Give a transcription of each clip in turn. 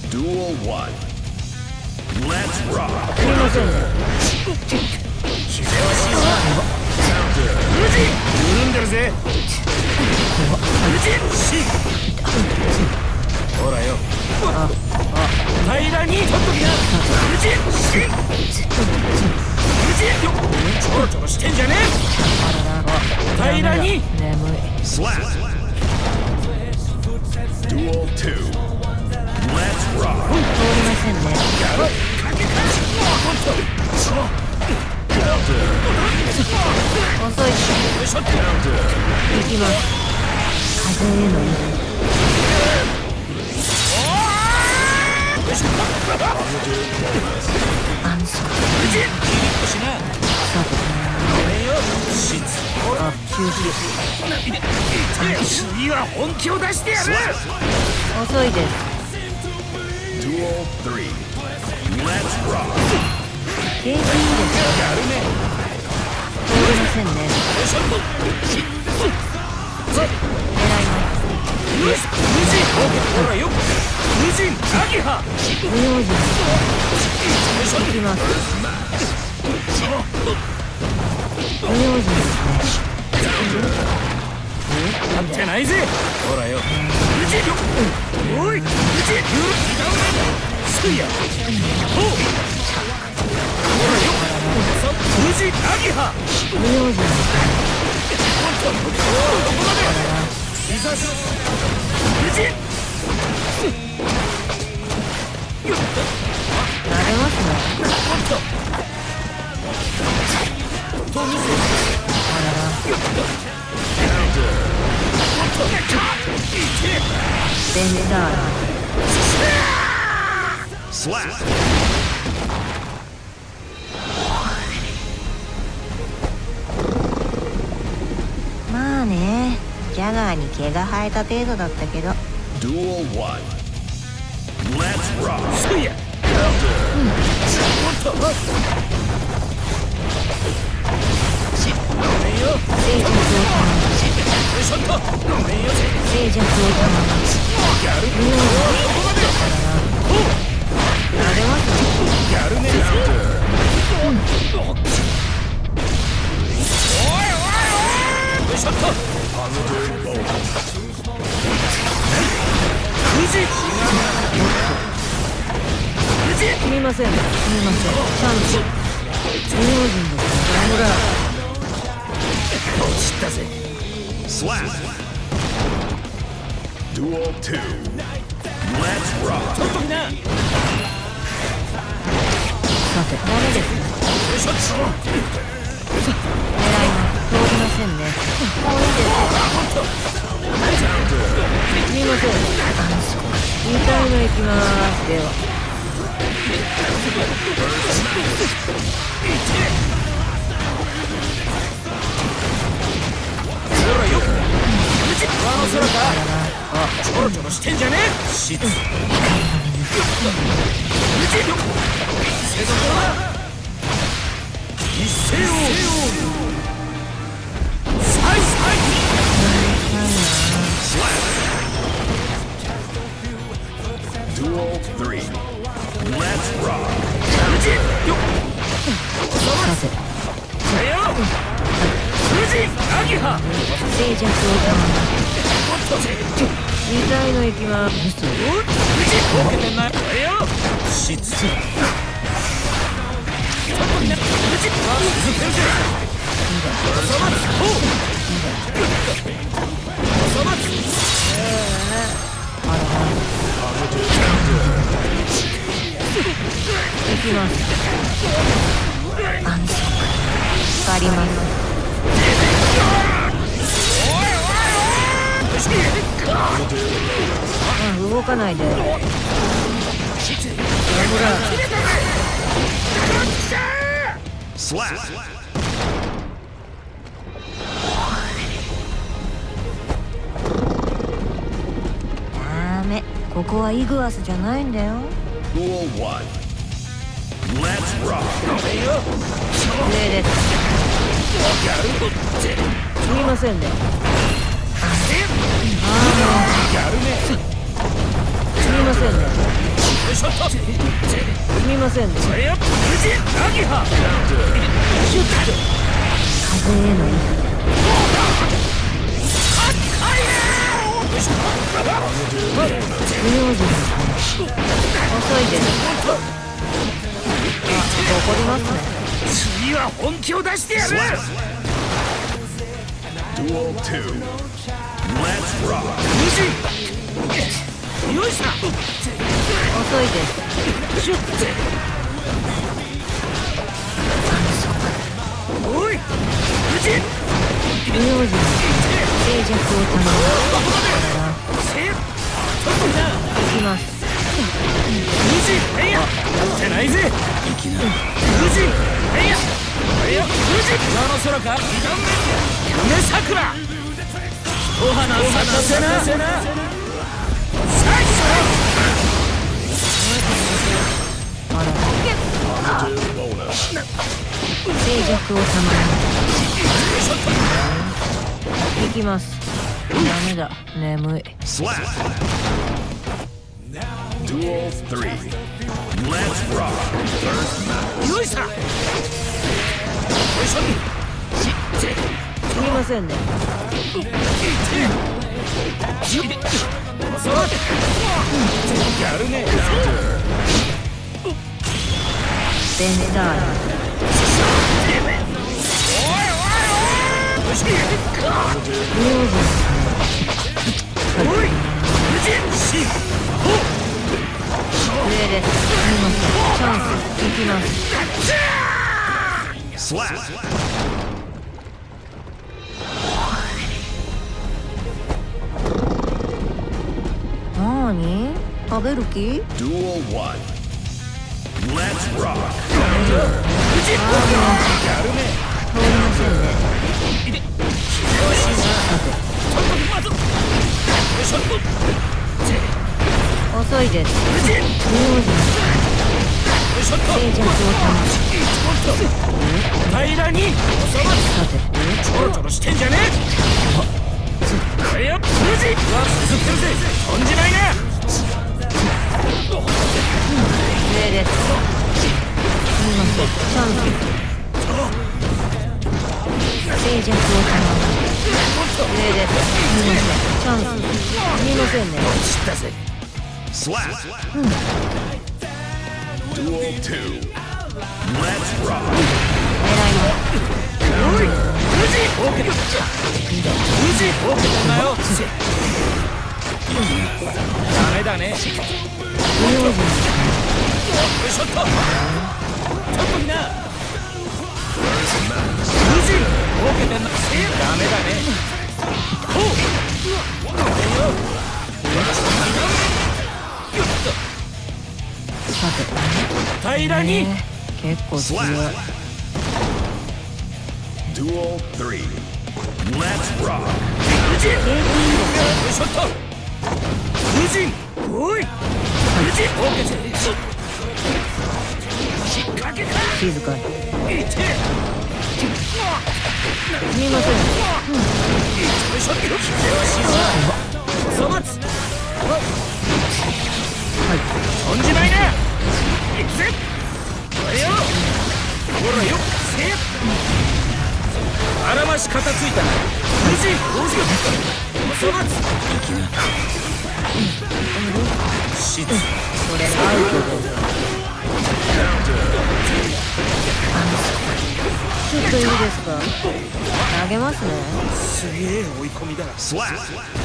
Duel 1. Let's rock. すみませんね。 緩んでるぜ。ほらよ。平らに取っときな。ちょろちょろしてんじゃねえ。平らに。 眠い。 Slap. Duel 2. Let's rock. 通りませんね。遅いし。行きます。風への意味。安心。さて。あ、中止。 次は本気を出してやる。 遅いです。 Duel 3. Let's rock. 景気いいです。通りませんね。狙います。 ほらよ。アギハ。 不用心。行きます。不用心ですね。 立ってないぜ。ほらよ。おい。すいや。ほう。ほらよ。アギハ。 不用心ですね。慣れますね。ベンダー Slap. まあね、ジャガーに毛が生えた程度だったけど。 Duel 1. Let's rock. すいや。 静寂を保静寂を保不用心。慣れますね。すみません。すみません。チャンス。不用心です。ほら。 落ちたぜ。 Slap. Duel 2. Let's rock. 取っときな。 さて、ダメですね。狙います。通りませんね。もういいです。すみません。2回目行きます。では。 ほらよ。上の空か。ちょろちょろしてんじゃねえ。しつ。一斉を。サイサイ。 Duel 3. Let's rock. さて、 アギハ。 静寂を保2回の行きます。 ボケてんな。しつ。 行きます。安息。借ります。動かないで。 Slap. ダメ。ここはイグアスじゃないんだよ。 Duel 1. Let's rock. 上です。すみませんね。すみませんね。 ショット。 すみませんね。 それよ、無事アギハ。 シュッと風への不用心ですね。遅いです。怒りますね。 次は本気を出してやる。 Duel 2. Let's rock. よいしょ。 遅いです。シュッておい、無事。 不用心ですね。静寂を保つ。 せっ、ちょっとな。 行きます。 無事、はいや。やってないぜ。無事、はいや。はいや、無事。上の空か。夢桜。お花咲かせな。 静寂を保つ。行きます。ダメだ、眠い。 Slap. Duel 3. Let's rock. First match. よいしょ。よいしょ。 すみませんね。 やるね。 ベンダーラ。不用心ですね。 おい、無事。し。 上です。すみません。チャンス。行きます。 Slap. なーに？食べる気？ Duel 1. Let's rock. やるね。 通りませんね。遅いです。不用心です。静寂を保つ。 平らに収まる。 さて、 ちょろちょろしてんじゃねえ。これよ、無事。続ってるぜ。とんじないな。 上です。すみません。チャンス。静寂を保つ。上です。すみません。チャンス。すみませんね。 知ったぜ。 Slap. Duel 2. Let's rock. 狙います。 おい、無事。オーケー。無事。オーケーだよ。ダメだね。 不用心です。 よいしょっと。ちょっとみんな。無事。オーケーだな。ダメだね。ほう。 さて、 平らに。 結構強い。 Duel 3. Let's rock. 無事。よいしょっと。無事。おい。無事。オーケー。引っ掛けた。 静かに。 いて。 すみません。 よいしょっと。よし。粗末。とんじないな。行くぜ。これよ。ほらよ。せや。あらまし片付いた。無事。おじよ。粗末。しつ。 これアウトです。ちょっといいですか？投げますね。 すげえ追い込みだ。 Slap.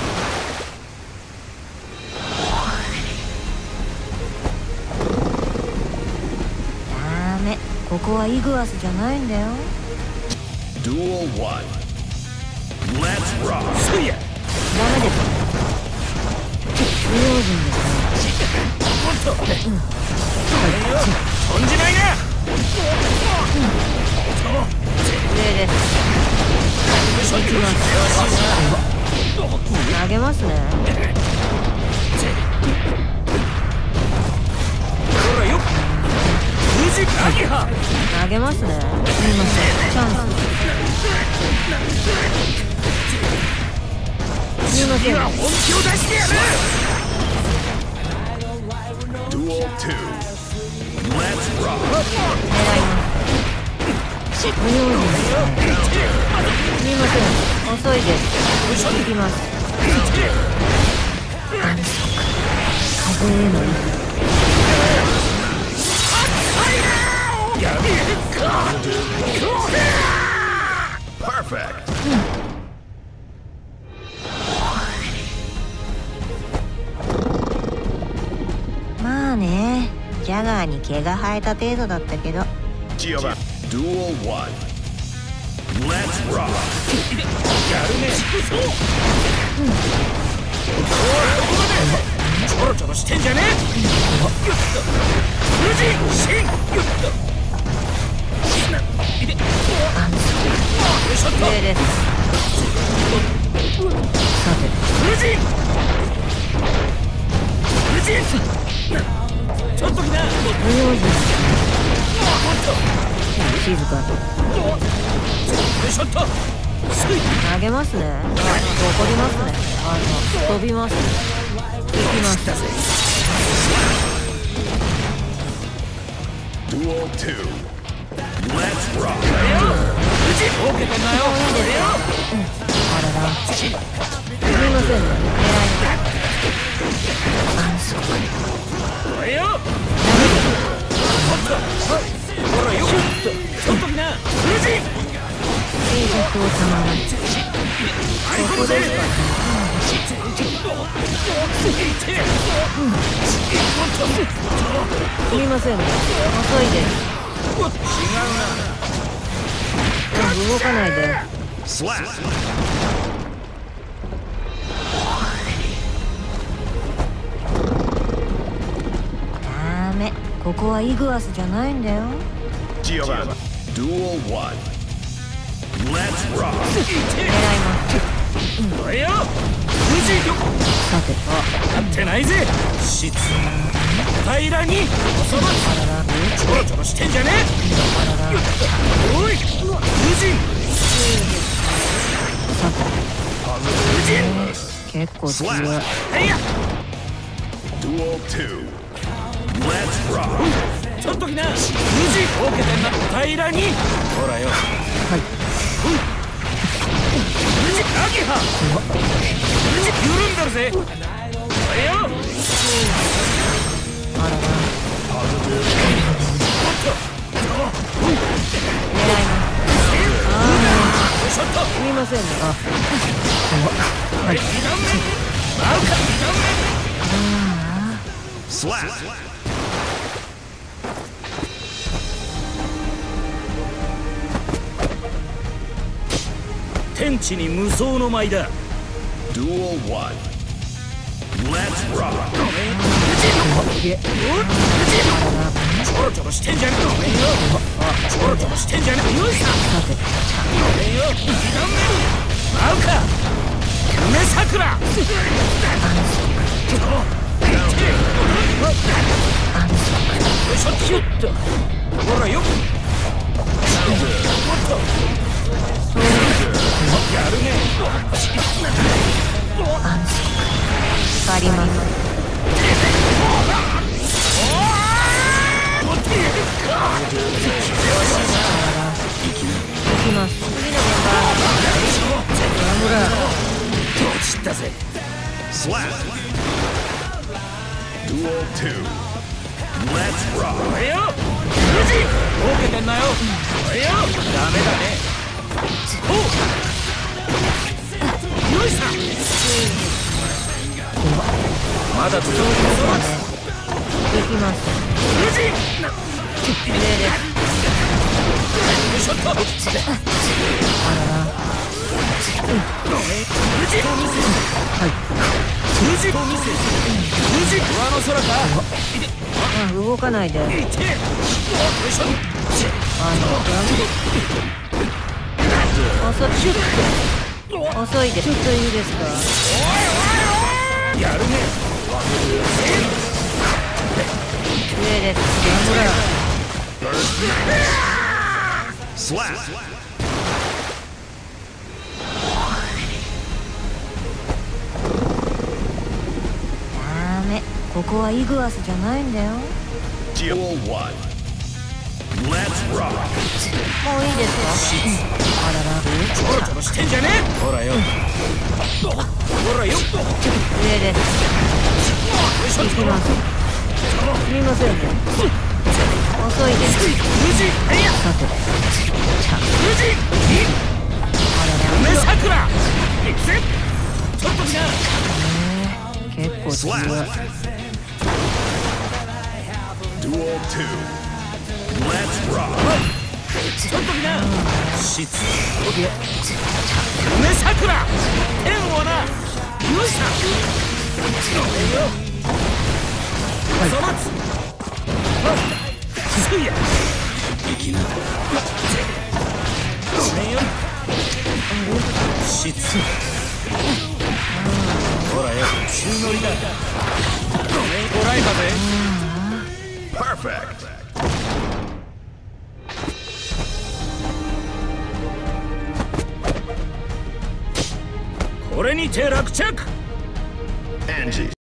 ダメ。ここはイグアスじゃないんだよ。 Duel 1. Let's rock. そうや。 ダメです。不用心ですね。 もっと。とんじないな。 上です。行きます。投げますね。 ほらよ。無事。アギハ。 投げますね。すみません。チャンス。すみません。 本気を出してやる。 Duel Duel 2. Let's rock. 狙います無用心ですねすみません遅いです行きます安息風への Perfect. まあねジャガーに毛が生えた程度だったけど Giovanni. Duel 1. Let's rock. やるねちょろちょろしてんじゃねえ無人シンよいしょっと上ですさて無人無人ちょっと来な無用心静かによいしょっと投げますね怒りますね飛びます行きますだぜ Duel 2. Let's rock. 無人儲けてんなよあららすみませんね狙い安息おいよほらよちょっと来な無人静寂を賜らここですかすみませんね遅いです動かないで Slap. ダメここはイグアスじゃないんだよ Giovanni. Duel 1. Let's rock. 狙いますおいよ無人よさてやってないぜ質平らにそばちょろちょろしてんじゃねえおい無人無人結構強いはいや Duel 2. Let's rock. ちょっと来な無人儲けてんな平らにほらよはい無人アゲハ無人緩んだるぜおいよあらら狙いますちょっとすみませんねはい2段目マウカ2段目 Slap. 天地に無双の舞だ Duel 1. Let's rock. ちょろちょろしてんじゃねえごめんよちょろちょろしてんじゃねえよいささてごめんよ2段目マウカ夢桜よいしょキュッとほらよやるね光ります行きます次のメンバーほら落ちたぜ Slap. Duel 2. Let's rock. おいよ無人儲けてんなよおいよダメだねおうよいさまだ続くぞ行きます無人上ですよいしょっとあらら無人を見せはい無人を見せ無人上の空か動かないでいてよいしょ遅いでちょっといいですかやるね上です Slap. ダメここはイグアスじゃないんだよ。 Duel 1. Let's rock. もういいですか？あらら、 ちょろちょろしてんじゃねえ。ほらよほらよ。 上です。行きます。すみませんね。遅いです。 無事はいやさて、 無事あらら、 梅桜行くぜ。ちょっとみんな結構強い。 Duel 2. Let's rock. ちょっとみんなしつ梅桜天をな勇者そまつすいや生きなごめんよしつほらよ宙乗りだごめんこらえたぜ。 Perfect. これにて落着。 Angie.